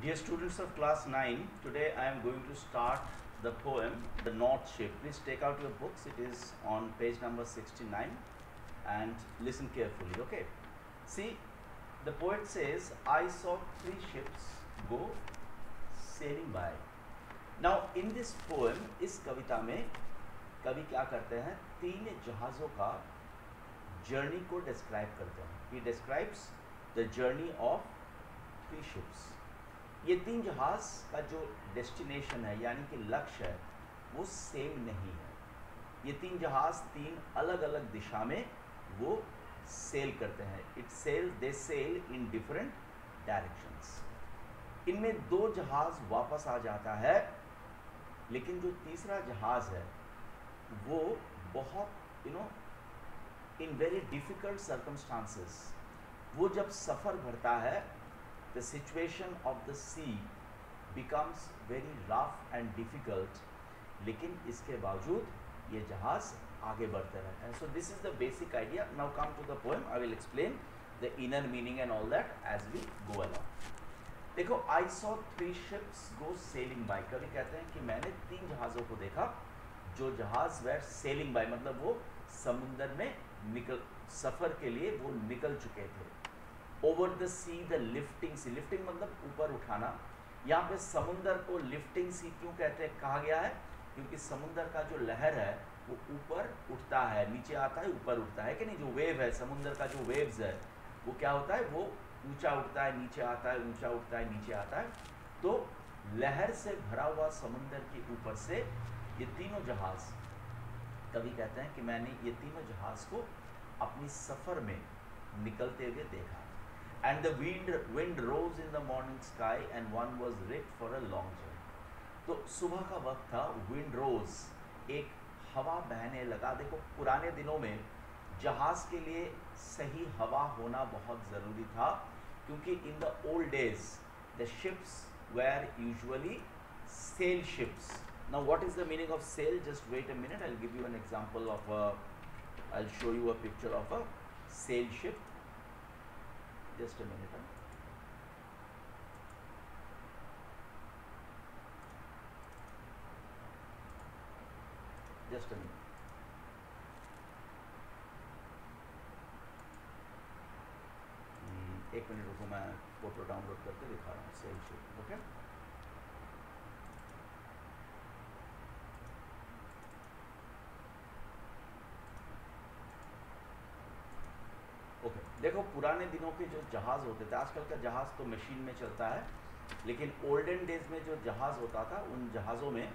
Dear students of class 9, today I am going to start the poem The North Ship. Please take out your books. It is on page number 69 and listen carefully, okay? See, the poet says, I saw 3 ships go sailing by. Now in this poem, इस कविता में कवि क्या करते हैं, 3 जहाज़ों का journey को describe करते हैं. He describes the journey of 3 ships. ये 3 जहाज़ का जो डेस्टिनेशन है यानी कि लक्ष्य है वो सेम नहीं है. ये 3 जहाज़ 3 अलग अलग दिशा में वो सेल करते हैं. They sail in different directions. इनमें 2 जहाज़ वापस आ जाता है, लेकिन जो तीसरा जहाज़ है वो बहुत इन वेरी डिफिकल्ट सर्कमस्टांसेस वो जब सफ़र भरता है, the situation of the sea becomes very rough and difficult, लेकिन इसके बावजूद ये जहाज़ आगे बढ़ते रहते हैं. So this is the basic idea. Now come to the poem. I will explain the inner meaning and all that as we go along. देखो, I saw 3 ships go sailing by. कवि कहते हैं कि मैंने 3 जहाज़ों को देखा जो जहाज़ were sailing by, मतलब वो समुंदर में सफ़र के लिए वो निकल चुके थे. Over the sea the lifting sea. Lifting मतलब ऊपर उठाना. यहाँ पे समुंदर को लिफ्टिंग सी क्यों कहा गया है? क्योंकि समुंदर का जो लहर है वो ऊपर उठता है, नीचे आता है, ऊपर उठता है कि नहीं. जो वेव है, समुंदर का जो वेव्स है वो क्या होता है, वो ऊंचा उठता है, नीचे आता है, ऊंचा उठता है, नीचे आता है. तो लहर से भरा हुआ समुंदर के ऊपर से ये तीनों जहाज़, कवि कहते हैं कि मैंने ये तीनों जहाज़ को अपनी सफ़र में निकलते हुए देखा. And the wind rose in the morning sky and one was rigged for a long journey. तो सुबह का वक्त था, wind rose, एक हवा बहने लगा. देखो, पुराने दिनों में जहाज़ के लिए सही हवा होना बहुत ज़रूरी था, क्योंकि in the old days the ships were usually sail ships. Now what is the meaning of sail? Just wait a minute, I'll give you an example of I'll show you a picture of a sail ship. Just a minute. Just a minute. एक minute रुको, मैं photo download करके दिखा रहा हूँ. Cell ship, okay. Okay, देखो, पुराने दिनों के जो जहाज़ होते थे, आजकल का जहाज़ तो मशीन में चलता है, लेकिन ओल्डन डेज में जो जहाज़ होता था, उन जहाज़ों में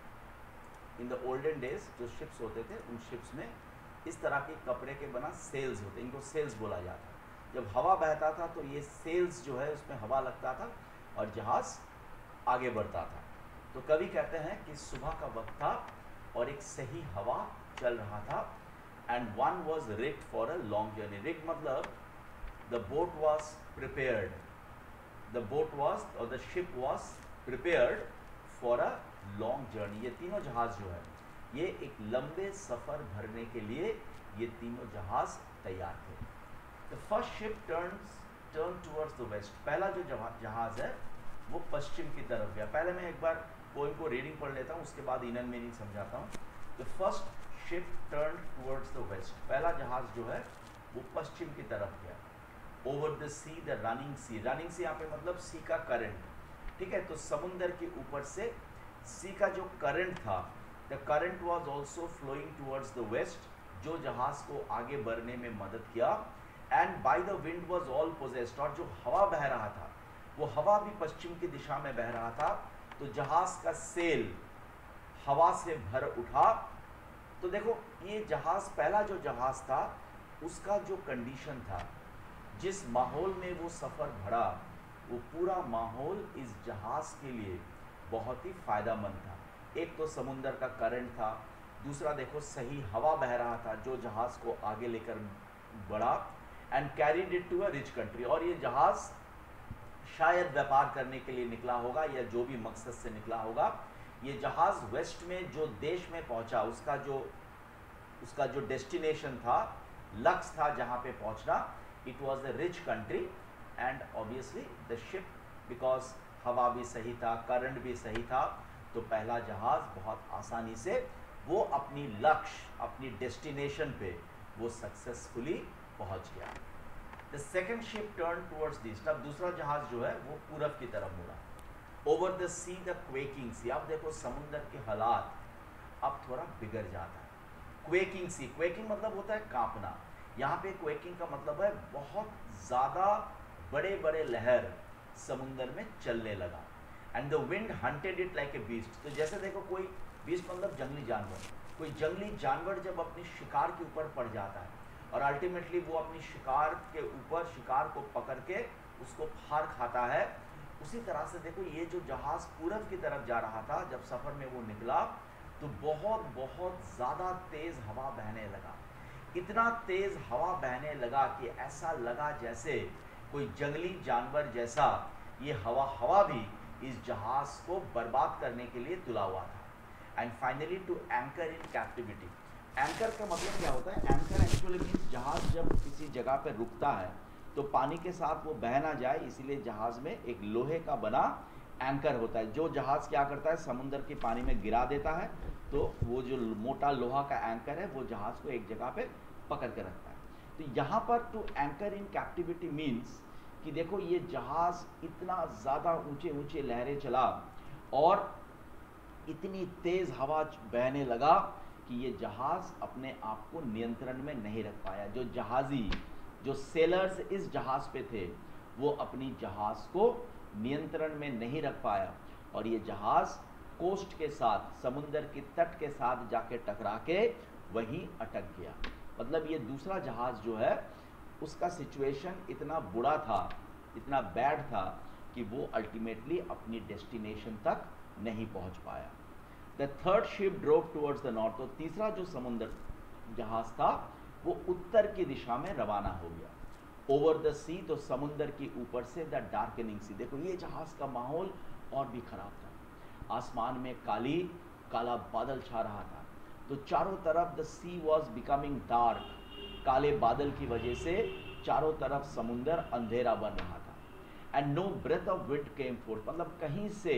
इन द ओल्डन डेज जो शिप्स होते थे, उन शिप्स में इस तरह के कपड़े के बना सेल्स होते, इनको सेल्स बोला जाता. जब हवा बहता था तो ये सेल्स जो है उसमें हवा लगता था और जहाज़ आगे बढ़ता था. तो कवि कहते हैं कि सुबह का वक्त था और एक सही हवा चल रहा था. And one was rigged for a long journey. Rigged मतलब the boat was prepared. The boat was or the ship was prepared for a long journey. ये तीनों जहाज़ जो है ये एक लंबे सफ़र भरने के लिए ये तीनों जहाज़ तैयार थे. The first ship turned towards the west. पहला जो जहाज़ है वो पश्चिम की तरफ गया. पहले मैं एक बार पोएम को रीडिंग पढ़ लेता हूँ, उसके बाद इनर मीनिंग समझाता हूँ. The first ship turned towards the west. पहला जहाज़ जो है वो पश्चिम की तरफ गया. Over the sea the running sea. Running sea यहाँ पे मतलब सी का करंट, ठीक है. तो समुंदर के ऊपर से सी का जो करंट था, the current was also flowing towards the west, जो जहाज़ को आगे बढ़ने में मदद किया. And by the wind was all possessed. और जो हवा बह रहा था वो हवा भी पश्चिम की दिशा में बह रहा था. तो जहाज़ का सेल हवा से भर उठा. तो देखो, ये जहाज़, पहला जो जहाज़ था उसका जो कंडीशन था, जिस माहौल में वो सफ़र भरा, वो पूरा माहौल इस जहाज़ के लिए बहुत ही फ़ायदेमंद था. एक तो समुंदर का करंट था, दूसरा देखो सही हवा बह रहा था जो जहाज़ को आगे लेकर बढ़ा. And carried it to a rich country. और ये जहाज़ शायद व्यापार करने के लिए निकला होगा या जो भी मकसद से निकला होगा. ये जहाज़ वेस्ट में जो देश में पहुंचा, उसका जो डेस्टिनेशन था, लक्ष्य था जहां पे पहुंचना, it was a rich country. And obviously the ship, because हवा भी सही था, करंट भी सही था, तो पहला जहाज बहुत आसानी से वो अपनी लक्ष्य, अपनी डेस्टिनेशन पे वो सक्सेसफुली पहुंच गया। The second ship turn towards east, अब दूसरा जहाज जो है वो पूरब की तरफ मुड़ा। Over the sea the quaking sea, अब देखो समुद्र के हालात अब थोड़ा बिगड़ जाता है। क्वेकिंग सी, क्वेकिंग मतलब होता है कांपना, यहाँ पे क्वेकिंग का मतलब है बहुत ज़्यादा बड़े बड़े लहर समुद्र में चलने लगा। And the wind hunted it like a beast, तो जैसे देखो कोई बीस्ट मतलब जंगली जानवर, कोई जंगली जानवर जब अपनी शिकार के ऊपर पड़ जाता है और अल्टीमेटली वो अपनी शिकार के ऊपर शिकार को पकड़ के उसको फाड़ खाता है, उसी तरह से देखो ये जो जहाज़ पूरब की तरफ जा रहा था, जब सफ़र में वो निकला तो बहुत बहुत ज़्यादा तेज़ हवा बहने लगा। इतना तेज़ हवा बहने लगा कि ऐसा लगा जैसे कोई जंगली जानवर जैसा ये हवा भी इस जहाज़ को बर्बाद करने के लिए तुला हुआ था। And finally to anchor in captivity, anchor का मतलब क्या होता है? एंकर एक्चुअली मीन्स जहाज़ जब किसी जगह पर रुकता है तो पानी के साथ वो बह ना जाए, इसीलिए जहाज़ में एक लोहे का बना एंकर होता है, जो जहाज़ क्या करता है समुद्र के पानी में गिरा देता है, तो वो जो मोटा लोहा का एंकर है वो जहाज़ को एक जगह पे पकड़ के रखता है। तो यहाँ पर to anchor in captivity means कि देखो ये जहाज़ इतना ज़्यादा ऊंचे ऊंचे लहरें चला और इतनी तेज़ हवा बहने लगा कि ये जहाज़ अपने आप को नियंत्रण में नहीं रख पाया। जो जहाज़ी, जो सेलर्स इस जहाज़ पे थे, वो अपनी जहाज़ को नियंत्रण में नहीं रख पाया और ये जहाज़ कोस्ट के साथ, समुद्र के तट के साथ जाके टकरा के वहीं अटक गया। मतलब ये दूसरा जहाज़ जो है उसका सिचुएशन इतना बुरा था, इतना बैड था कि वो अल्टीमेटली अपनी डेस्टिनेशन तक नहीं पहुंच पाया। The third ship drove towards the north, तो तीसरा जो समुद्र जहाज़ था वो उत्तर की दिशा में रवाना हो गया। ओवर द सी, तो समुद्र के ऊपर से द डार्कनिंग सी, देखो ये जहाज़ का माहौल और भी ख़राब था। आसमान में काला बादल छा रहा था, तो चारों तरफ the sea was becoming dark, काले बादल की वजह से चारों तरफ समुद्र अंधेरा बन रहा था। And no breath of wind came forth, मतलब कहीं से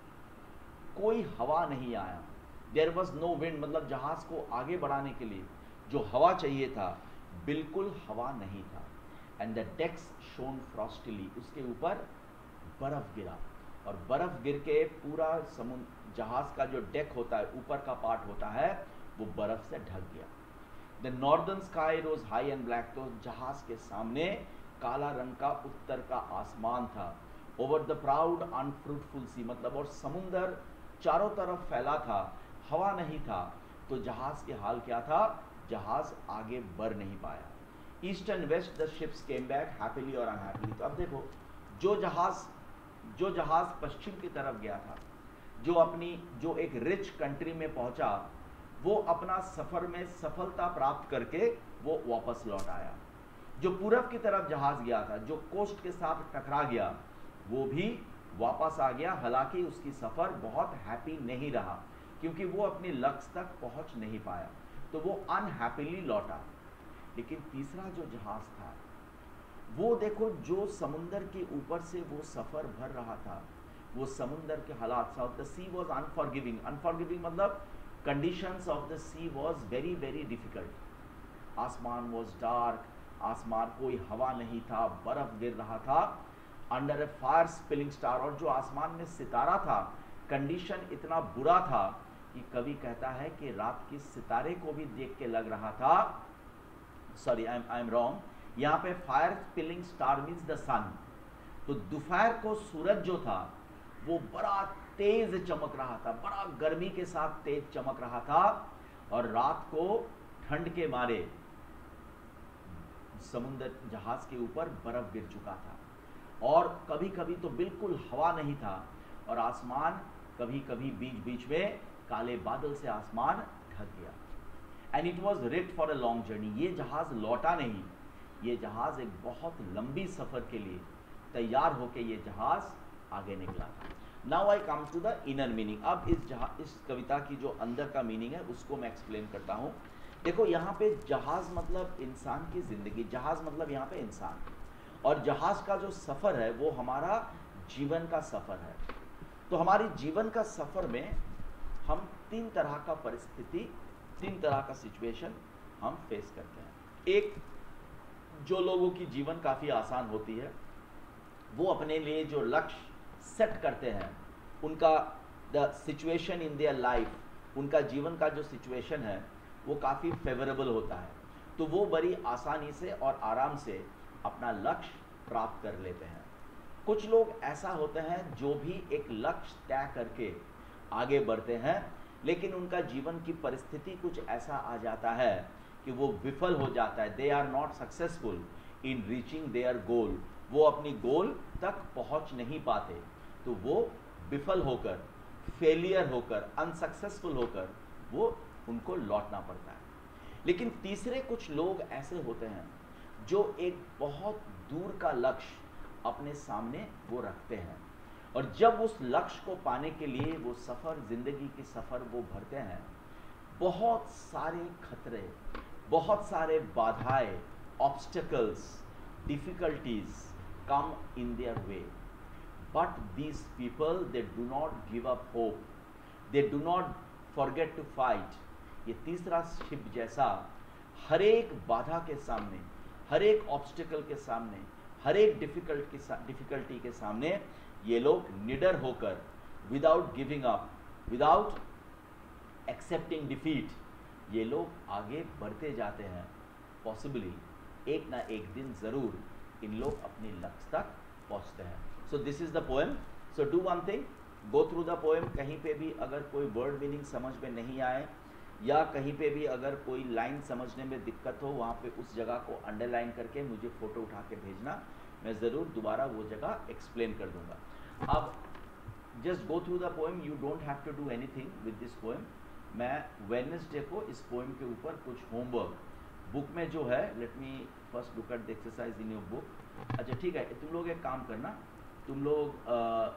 कोई हवा नहीं आया। देयर वॉज नो विंड, मतलब जहाज़ को आगे बढ़ाने के लिए जो हवा चाहिए था बिल्कुल हवा नहीं था। And the decks shone frostily, उसके ऊपर बर्फ़ गिरा और बर्फ़ गिर के पूरा जहाज़ का जो डेक होता है, ऊपर का पार्ट होता है, वो बर्फ़ से ढक गया। The northern sky rose high and black, तो जहाज़ के सामने काला रंग का उत्तर का आसमान था। Over the proud unfruitful sea, मतलब और समुंदर चारों तरफ फैला था, हवा नहीं था, तो जहाज़ के हाल क्या था? जहाज़ आगे बढ़ नहीं पाया। East and west the ships came back happily और अनहैप्पीली, तो अब देखो जो जहाज़ पश्चिम की तरफ गया था, जो एक रिच कंट्री में पहुंचा, वो अपना सफ़र में सफलता प्राप्त करके वो वापस लौट आया। जो पूरब की तरफ जहाज़ गया था, जो कोस्ट के साथ टकरा गया, वो भी वापस आ गया। हालांकि उसकी सफ़र बहुत हैप्पी नहीं रहा क्योंकि वो अपने लक्ष्य तक पहुंच नहीं पाया, तो वो अनहैप्पीली लौटा। लेकिन तीसरा जो जहाज़ था वो देखो, जो समुंदर के ऊपर से वो सफ़र भर रहा था, वो समुंदर के हालात, द सी वॉज अनफॉरगिविंग, मतलब conditions of the sea was very very difficult. आसमान वॉज डार्क, आसमान कोई हवा नहीं था, बर्फ़ गिर रहा था under a fire spilling star, और जो आसमान में सितारा था, कंडीशन इतना बुरा था कि कवि कहता है कि रात के सितारे को भी देख के लग रहा था, सॉरी आई एम रॉन्ग, यहाँ पे fire spilling star means the sun, तो दोपहर को सूरज जो था वो बड़ा तेज चमक रहा था, बड़ा गर्मी के साथ तेज चमक रहा था, और रात को ठंड के मारे समुद्र जहाज के ऊपर बर्फ गिर चुका था, और कभी कभी तो बिल्कुल हवा नहीं था, और आसमान कभी कभी बीच बीच में काले बादल से आसमान ढक गया। And it was writ for a long journey, ये जहाज लौटा नहीं, ये जहाज एक बहुत लंबी सफर के लिए तैयार होके ये जहाज आगे निकला। Now I come to the inner meaning, अब इस कविता की जो अंदर का मीनिंग है उसको मैं एक्सप्लेन करता हूँ। देखो यहाँ पे जहाज मतलब इंसान की जिंदगी, जहाज मतलब यहाँ पे इंसान, और जहाज का जो सफर है वो हमारा जीवन का सफ़र है। तो हमारी जीवन का सफ़र में हम 3 तरह का परिस्थिति, 3 तरह का सिचुएशन हम फेस करते हैं। एक, जो लोगों की जीवन काफ़ी आसान होती है, वो अपने लिए जो लक्ष्य सेट करते हैं, उनका the situation in their life, उनका जीवन का जो सिचुएशन है वो काफ़ी फेवरेबल होता है, तो वो बड़ी आसानी से और आराम से अपना लक्ष्य प्राप्त कर लेते हैं। कुछ लोग ऐसा होते हैं जो भी एक लक्ष्य तय करके आगे बढ़ते हैं, लेकिन उनका जीवन की परिस्थिति कुछ ऐसा आ जाता है कि वो विफल हो जाता है। They are not successful in reaching their goal, वो अपनी गोल तक पहुंच नहीं पाते, तो वो विफल होकर, फेलियर होकर, अनसक्सेसफुल होकर वो उनको लौटना पड़ता है। लेकिन तीसरे कुछ लोग ऐसे होते हैं जो एक बहुत दूर का लक्ष्य अपने सामने वो रखते हैं, और जब उस लक्ष्य को पाने के लिए वो सफ़र, ज़िंदगी की सफ़र वो भरते हैं, बहुत सारे खतरे, बहुत सारे बाधाएं, obstacles, difficulties come in their way, but these people, they do not give up hope, they do not forget to fight। ये तीसरा शिप जैसा हर एक बाधा के सामने, हर एक ऑब्स्टिकल के सामने, हर एक डिफ़िकल्टी के सामने ये लोग निडर होकर, without giving up, without accepting defeat, ये लोग आगे बढ़ते जाते हैं। पॉसिबली एक ना एक दिन ज़रूर इन लोग अपने लक्ष्य तक पहुंचते हैं। So this is the poem. So do one thing, go through the poem. कहीं पे भी अगर कोई वर्ड मीनिंग समझ में नहीं आए, या कहीं पे भी अगर कोई लाइन समझने में दिक्कत हो, वहाँ पे उस जगह को अंडरलाइन करके मुझे फ़ोटो उठा के भेजना, मैं ज़रूर दोबारा वो जगह एक्सप्लेन कर दूँगा। अब just go through the poem, you don't have to do anything with this poem. मैं वेडनेसडे को इस पोएम के ऊपर कुछ होमवर्क बुक में जो है, let me first look at the exercise in your book. अच्छा ठीक है, तुम लोग एक काम करना, तुम लोग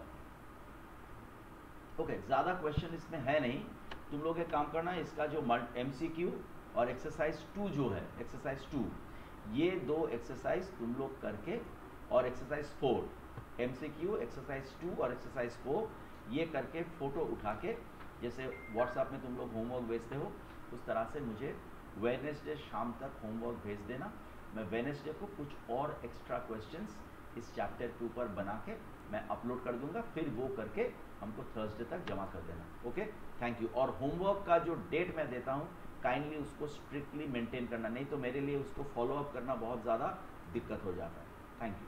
ओके, ज़्यादा क्वेश्चन इसमें है नहीं, तुम लोग एक काम करना, इसका जो MCQ और एक्सरसाइज 2 जो है, एक्सरसाइज 2, ये 2 एक्सरसाइज तुम लोग करके, और एक्सरसाइज 4, MCQ एक्सरसाइज 2 और एक्सरसाइज 4 ये करके फ़ोटो उठा के, जैसे व्हाट्सएप में तुम लोग होमवर्क भेजते हो, उस तरह से मुझे वेडनेसडे शाम तक होमवर्क भेज देना। मैं वेडनेसडे को कुछ और एक्स्ट्रा क्वेश्चंस इस चैप्टर के ऊपर बना के मैं अपलोड कर दूंगा, फिर वो करके हमको थर्सडे तक जमा कर देना। Okay, thank you. और होमवर्क का जो डेट मैं देता हूँ, काइंडली उसको स्ट्रिक्टली मेंटेन करना, नहीं तो मेरे लिए उसको फॉलो अप करना बहुत ज़्यादा दिक्कत हो जाता है। Thank you.